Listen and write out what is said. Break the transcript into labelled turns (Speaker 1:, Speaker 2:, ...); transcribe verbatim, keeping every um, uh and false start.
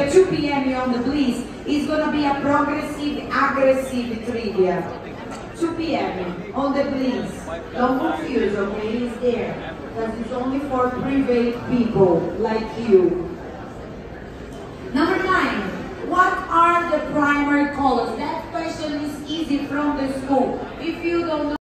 Speaker 1: the two P M on the Bliss is going to be a progressive, aggressive trivia. two P M on the Bliss. Don't confuse, okay? It's there. Because it's only for private people like you. Number nine. What are the primary colors? That question is easy from the school. If you don't know